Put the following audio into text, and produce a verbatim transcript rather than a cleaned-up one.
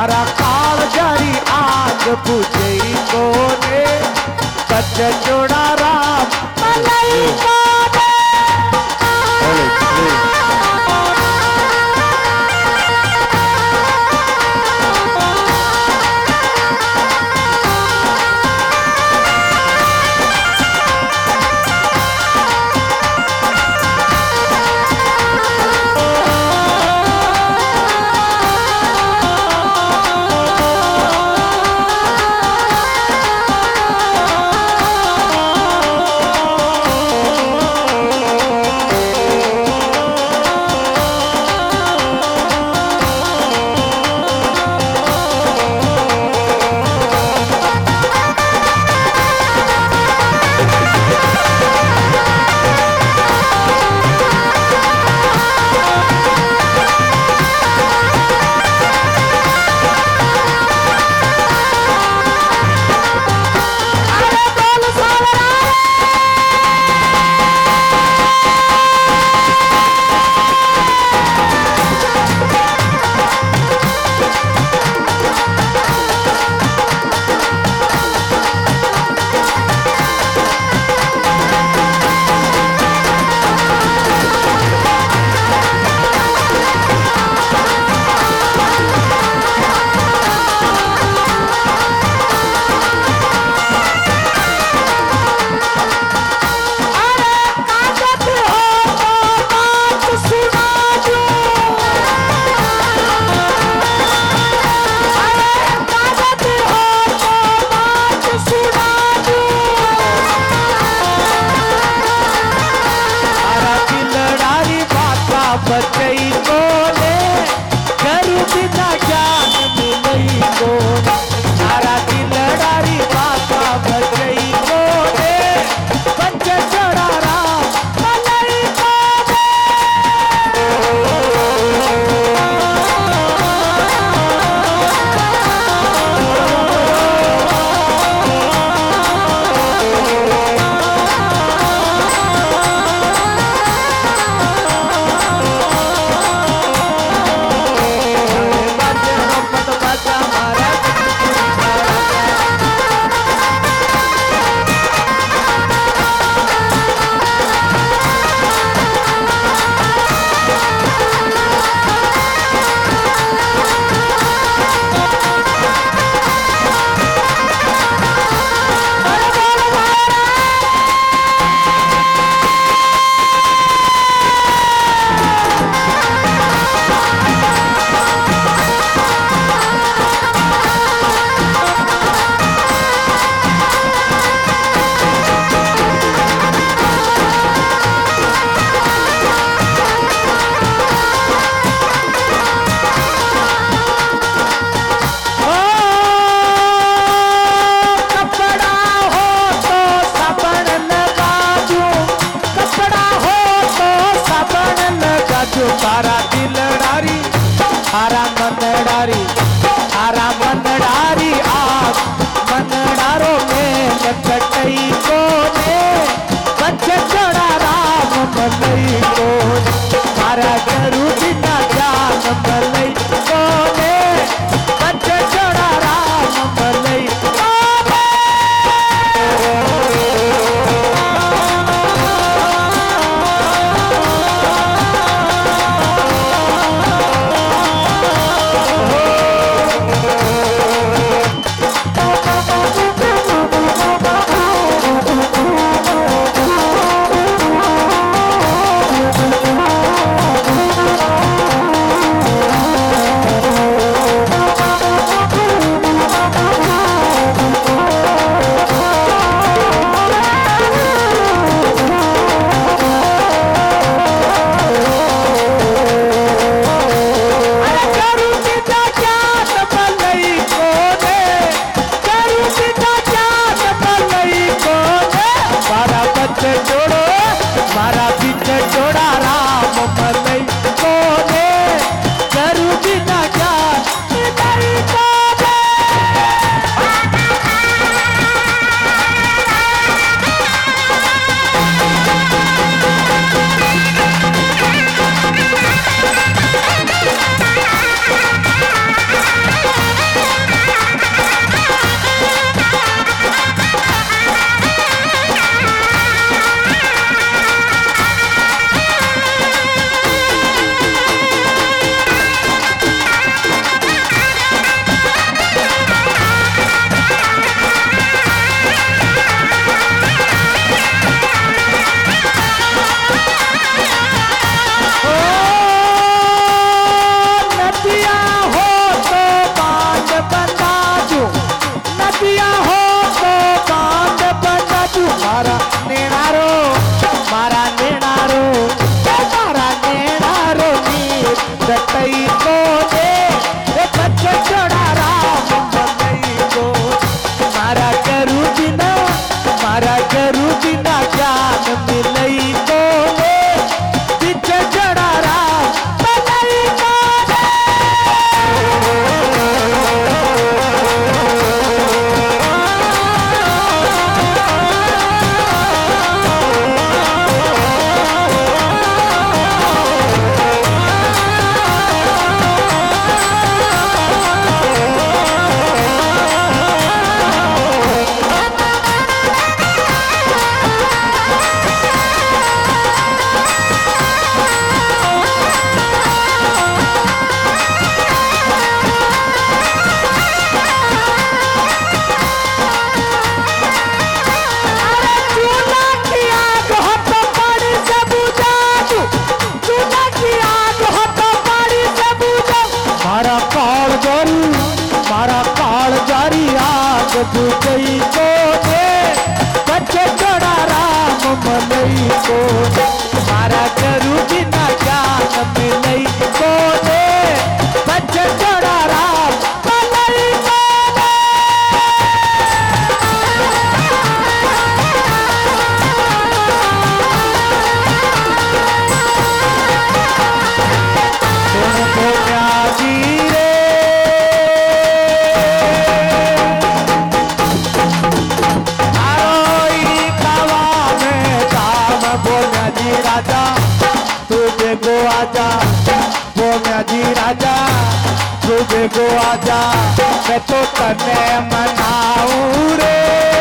मारा काल जारी आग बुझे कोने बच जोड़ा राम मलाई कोने। बचई कोने करू बिना जान मिलई कोने तारा की लड़ारी बाका बचई कोने बच जोड़ा राम मलाई कोने। तारा दिलडारी तारा मनडारी तारा मनडारी आप मनडारो में कटई कोने बच जोड़ा राम मलाई कोने तारा करू बिना जान मलाई कोने बच जोड़ा राम मलाई कोने। बुझई को दे बच्चे चढ़ा राम मनई को मारा करू बिना ज्ञान मिलई को दे बच्चे चढ़ा राम मनई को राजा तुझे को आजा बोम्या जी राजा तुझे को आजा मैं तो तने मनाऊं रे